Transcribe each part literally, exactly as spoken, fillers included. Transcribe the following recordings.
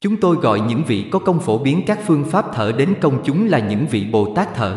Chúng tôi gọi những vị có công phổ biến các phương pháp thở đến công chúng là những vị Bồ Tát thở.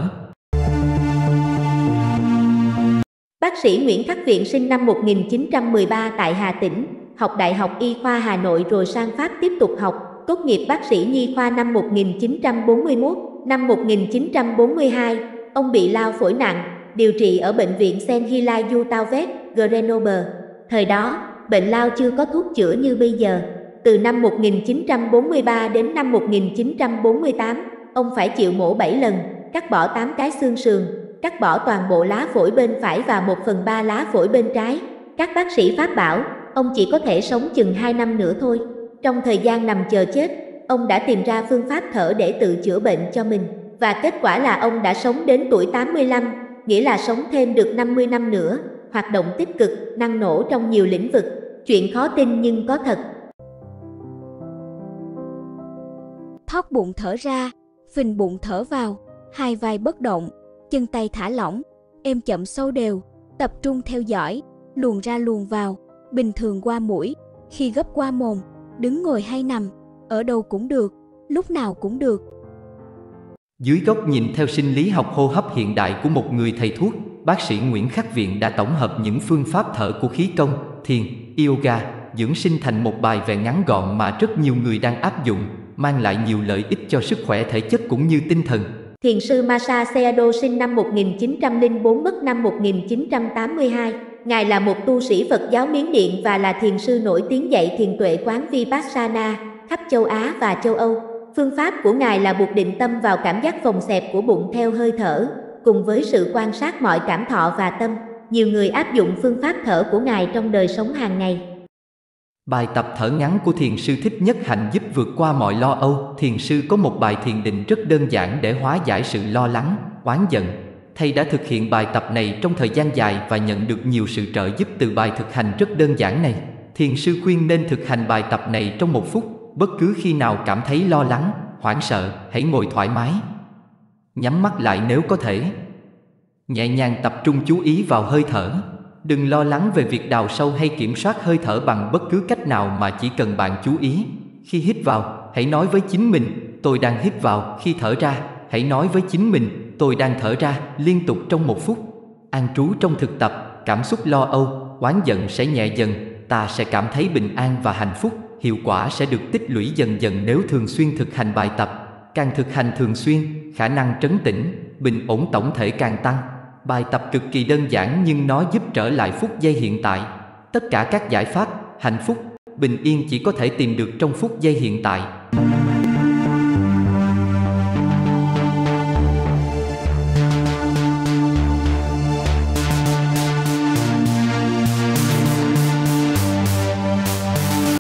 Bác sĩ Nguyễn Khắc Viện sinh năm một nghìn chín trăm mười ba tại Hà Tĩnh, học Đại học Y khoa Hà Nội rồi sang Pháp tiếp tục học, tốt nghiệp bác sĩ nhi khoa năm một nghìn chín trăm bốn mươi mốt. Năm một nghìn chín trăm bốn mươi hai, ông bị lao phổi nặng, điều trị ở bệnh viện Saint Hilaire du Tauvet, Grenoble. Thời đó, bệnh lao chưa có thuốc chữa như bây giờ. Từ năm một nghìn chín trăm bốn mươi ba đến năm một nghìn chín trăm bốn mươi tám, ông phải chịu mổ bảy lần, cắt bỏ tám cái xương sườn, cắt bỏ toàn bộ lá phổi bên phải và một phần ba lá phổi bên trái. Các bác sĩ Pháp bảo, ông chỉ có thể sống chừng hai năm nữa thôi. Trong thời gian nằm chờ chết, ông đã tìm ra phương pháp thở để tự chữa bệnh cho mình. Và kết quả là ông đã sống đến tuổi tám mươi lăm, nghĩa là sống thêm được năm mươi năm nữa, hoạt động tích cực, năng nổ trong nhiều lĩnh vực. Chuyện khó tin nhưng có thật. Thót bụng thở ra, phình bụng thở vào, hai vai bất động, chân tay thả lỏng, êm chậm sâu đều, tập trung theo dõi, luồn ra luồn vào, bình thường qua mũi, khi gấp qua mồm, đứng ngồi hay nằm, ở đâu cũng được, lúc nào cũng được. Dưới góc nhìn theo sinh lý học hô hấp hiện đại của một người thầy thuốc, bác sĩ Nguyễn Khắc Viện đã tổng hợp những phương pháp thở của khí công, thiền, yoga, dưỡng sinh thành một bài vẽ ngắn gọn mà rất nhiều người đang áp dụng, mang lại nhiều lợi ích cho sức khỏe thể chất cũng như tinh thần. Thiền sư Masa Sayadaw sinh năm một nghìn chín trăm lẻ bốn mất năm một nghìn chín trăm tám mươi hai. Ngài là một tu sĩ Phật giáo Miến Điện và là thiền sư nổi tiếng dạy thiền tuệ quán Vipassana khắp châu Á và châu Âu. Phương pháp của Ngài là buộc định tâm vào cảm giác phồng xẹp của bụng theo hơi thở, cùng với sự quan sát mọi cảm thọ và tâm. Nhiều người áp dụng phương pháp thở của Ngài trong đời sống hàng ngày. Bài tập thở ngắn của thiền sư Thích Nhất Hạnh giúp vượt qua mọi lo âu. Thiền sư có một bài thiền định rất đơn giản để hóa giải sự lo lắng, oán giận. Thầy đã thực hiện bài tập này trong thời gian dài và nhận được nhiều sự trợ giúp từ bài thực hành rất đơn giản này. Thiền sư khuyên nên thực hành bài tập này trong một phút, bất cứ khi nào cảm thấy lo lắng, hoảng sợ, hãy ngồi thoải mái. Nhắm mắt lại nếu có thể. Nhẹ nhàng tập trung chú ý vào hơi thở. Đừng lo lắng về việc đào sâu hay kiểm soát hơi thở bằng bất cứ cách nào mà chỉ cần bạn chú ý. Khi hít vào, hãy nói với chính mình, tôi đang hít vào. Khi thở ra, hãy nói với chính mình, tôi đang thở ra, liên tục trong một phút. An trú trong thực tập, cảm xúc lo âu, oán giận sẽ nhẹ dần, ta sẽ cảm thấy bình an và hạnh phúc. Hiệu quả sẽ được tích lũy dần dần nếu thường xuyên thực hành bài tập. Càng thực hành thường xuyên, khả năng trấn tĩnh, bình ổn tổng thể càng tăng. Bài tập cực kỳ đơn giản nhưng nó giúp trở lại phút giây hiện tại. Tất cả các giải pháp, hạnh phúc, bình yên chỉ có thể tìm được trong phút giây hiện tại.